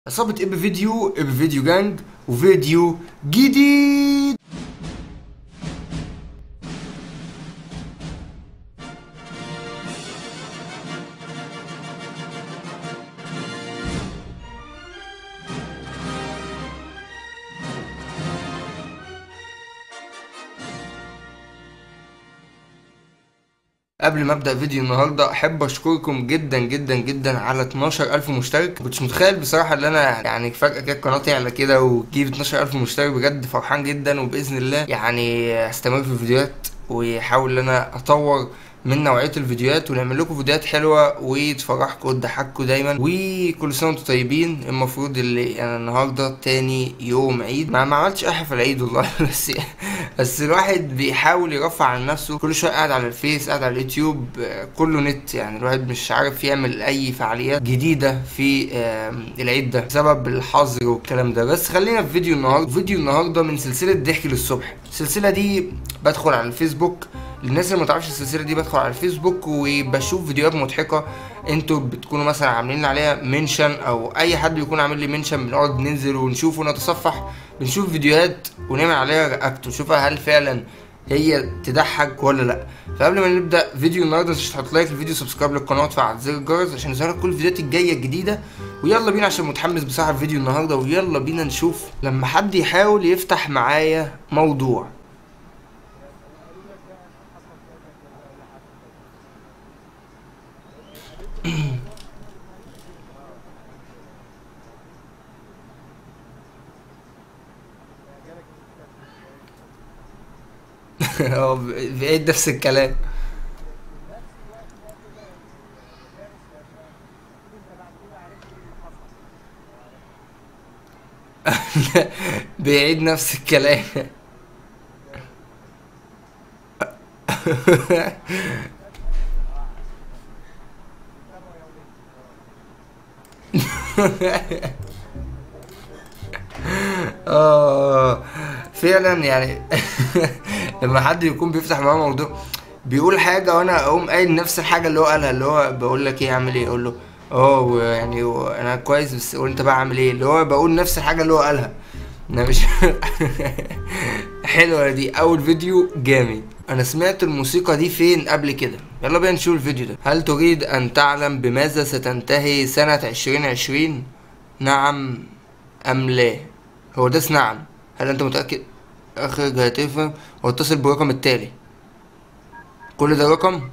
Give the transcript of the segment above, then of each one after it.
عصابة اب فيديو جانج وفيديو جديد. قبل ما ابدا فيديو النهارده احب اشكركم جدا جدا جدا على 12000 مشترك. كنتش متخيل بصراحه ان انا يعني فجاه كده القناه تعلى كده وتجيب 12000 مشترك. بجد فرحان جدا، وباذن الله يعني هستمر في الفيديوهات واحاول ان انا اطور من نوعيه الفيديوهات ونعمل لكم فيديوهات حلوه وتفرحكم وتضحككم دايما. وكل سنه وانتم طيبين. المفروض اللي انا النهارده تاني يوم عيد، ما عملتش اي حفله عيد والله بس الواحد بيحاول يرفع عن نفسه. كل شويه قاعد على الفيس، قاعد على اليوتيوب، كله نت. يعني الواحد مش عارف يعمل اي فعاليات جديده في العيد ده بسبب الحظر والكلام ده. بس خلينا في فيديو النهارده من سلسله ضحك للصبح. السلسله دي بدخل على الفيسبوك. للناس اللي ما تعرفش السلسله دي، بدخل على الفيسبوك وبشوف فيديوهات مضحكه انتوا بتكونوا مثلا عاملين عليها منشن، او اي حد بيكون عامل لي منشن، بنقعد ننزل ونشوف ونتصفح، بنشوف فيديوهات ونعمل عليها رياكت ونشوفها هل فعلا هي تضحك ولا لا. فقبل ما نبدا فيديو النهارده، متنساش تحط لايك للفيديو، سبسكرايب للقناه وتفعل زر الجرس عشان يظهرلك كل الفيديوهات الجايه الجديده. ويلا بينا عشان متحمس بصراحه فيديو النهارده. ويلا بينا نشوف لما حد يحاول يفتح معايا موضوع. هو بعيد نفس الكلام. بيعيد نفس الكلام. اه فعلا يعني. لما حد يكون بيفتح معاه موضوع بيقول حاجه وانا اقوم قايل نفس الحاجه اللي هو قالها، اللي هو بقول لك ايه اعمل ايه، اقول له يعني انا كويس، بس وانت بقى عامل ايه، اللي هو بقول نفس الحاجه اللي هو قالها. انا مش حلوه دي. اول فيديو جامد. انا سمعت الموسيقى دي فين قبل كده؟ يلا بينا نشوف الفيديو ده. هل تريد ان تعلم بماذا ستنتهي سنة 2020؟ نعم ام لا؟ هو ده نعم. هل انت متأكد؟ اخرج هاتفا واتصل بالرقم التالي. كل ده رقم.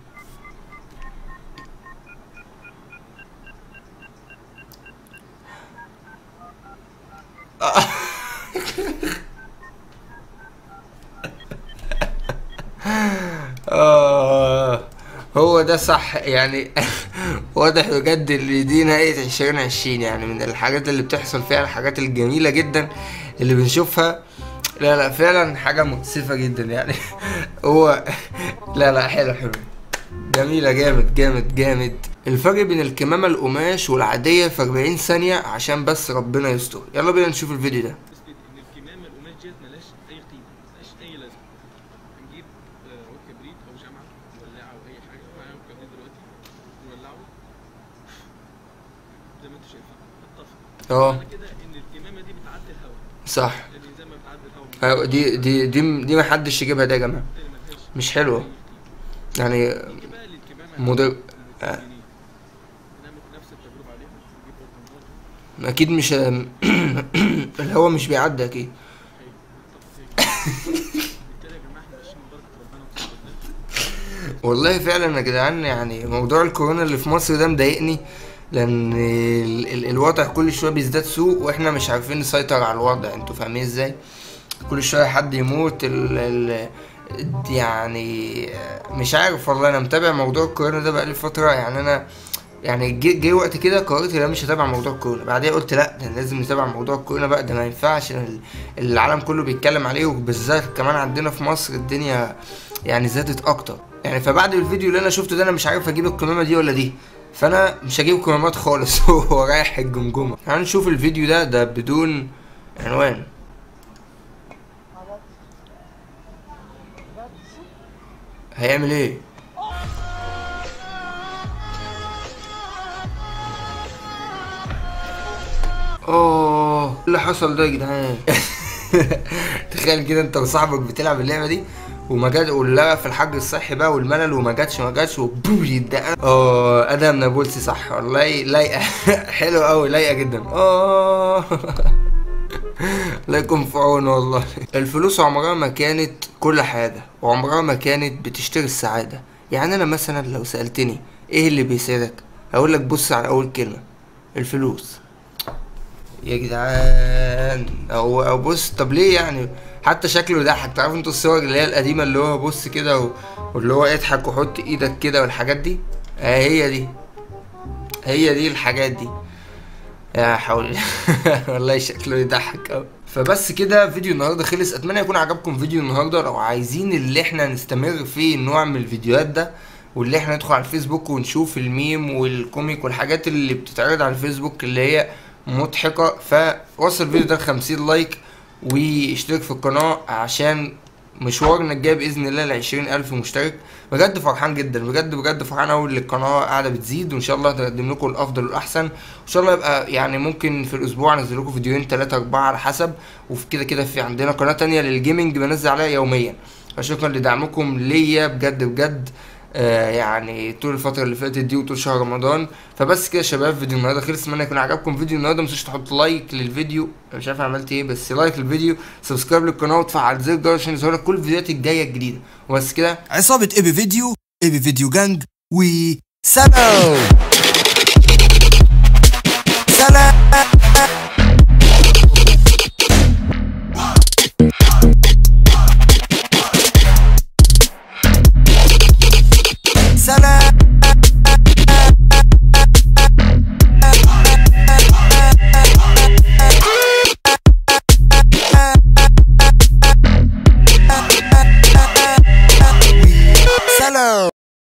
آه هو ده صح يعني. واضح بجد ان دي نهاية 2020. يعني من الحاجات اللي بتحصل فيها الحاجات الجميلة جدا اللي بنشوفها. لا فعلا حاجة مؤسفة جدا يعني. هو لا حلو جميلة، جامد جامد جامد. الفرق بين الكمامة القماش والعادية في 40 ثانية عشان بس ربنا يستر. يلا بينا نشوف الفيديو ده. اثبت ان الكمامه القماش ديت ملهاش اي قيمه، ملهاش اي لازمه. هنجيب عود كبريت او شمعه ولاعه او اي حاجه. معايا عود كبريت دلوقتي نولعه زي ما انتم شايفين هتطفي. معنى كده ان الكمامه دي بتعدي الهواء، صح. يعني زي ما بتعدي الهواء. دي ما حدش يجيبها ده يا جماعة، مش حلوة يعني. نيجي بقى للكمامه مدر المتدينين، نعمل نفس التجربه عليهم. نجيب برطمانات اكيد مش الهوا مش بيعدي اكيد. والله فعلا يا جدعان، يعني موضوع الكورونا اللي في مصر ده مضايقني، لان الوضع كل شويه بيزداد سوء واحنا مش عارفين نسيطر على الوضع. انتوا فاهمين ازاي؟ كل شويه حد يموت يعني مش عارف والله. انا متابع موضوع الكورونا ده بقالي فتره. يعني انا يعني جه وقت كده قررت ان انا مش هتابع موضوع الكورونا. بعدين قلت لا، ده لازم نتابع موضوع الكورونا بقى، ده ما ينفعش. العالم كله بيتكلم عليه، وبالذات كمان عندنا في مصر الدنيا يعني زادت اكتر. يعني فبعد الفيديو اللي انا شفته ده، انا مش عارف اجيب القمامه دي ولا دي، فانا مش هجيب قمامات خالص. هو رايح الجمجمه. هنشوف الفيديو ده بدون عنوان. هيعمل ايه؟ ايه اللي حصل ده يا جدعان؟ تخيل كده انت وصاحبك بتلعب اللعبه دي وما جات، ولا في الحج الصحي بقى والملل وما جاتش وبوم يدقق. ادهم نابلسي صح والله، لايقه. حلو قوي، لايقه جدا. الله يكون في عونه والله. الفلوس عمرها ما كانت كل حاجه، وعمرها ما كانت بتشتري السعاده. يعني انا مثلا لو سالتني ايه اللي بيسعدك، هقول لك بص على اول كلمه، الفلوس يا جدعان. او بص، طب ليه يعني؟ حتى شكله يضحك. تعرفوا انتوا الصور اللي هي القديمه اللي هو بص كده واللي هو اضحك وحط ايدك كده والحاجات دي؟ هي دي الحاجات دي يا حول. والله شكله يضحك اوي. فبس كده فيديو النهارده خلص. اتمنى يكون عجبكم فيديو النهارده. لو عايزين اللي احنا نستمر في نوع من الفيديوهات ده، واللي احنا ندخل على الفيسبوك ونشوف الميم والكوميك والحاجات اللي بتتعرض على الفيسبوك اللي هي مضحكه، فوصل الفيديو ده 50 لايك واشترك في القناه عشان مشوارنا الجاي باذن الله ل20,000 مشترك. بجد فرحان جدا، بجد فرحان قوي ان القناه قاعده بتزيد، وان شاء الله هنقدم لكم الافضل والاحسن. وان شاء الله يبقى يعني ممكن في الاسبوع انزل لكم فيديوهين 3 4 على حسب. وفي كده في عندنا قناه تانية للجيمنج بنزل عليها يوميا. فشكرا لدعمكم ليا بجد يعني طول الفتره اللي فاتت دي وطول شهر رمضان. فبس كده يا شباب، فيديو النهارده خلص. اتمنى يكون عجبكم فيديو النهارده. متنسوش تحطوا لايك للفيديو، مش عارف عملت ايه بس لايك للفيديو، سبسكرايب للقناه وتفعل زر الجرس عشان يظهرلك كل الفيديوهات الجايه الجديده. وبس كده، عصابة ايبي فيديو جانج وسلام.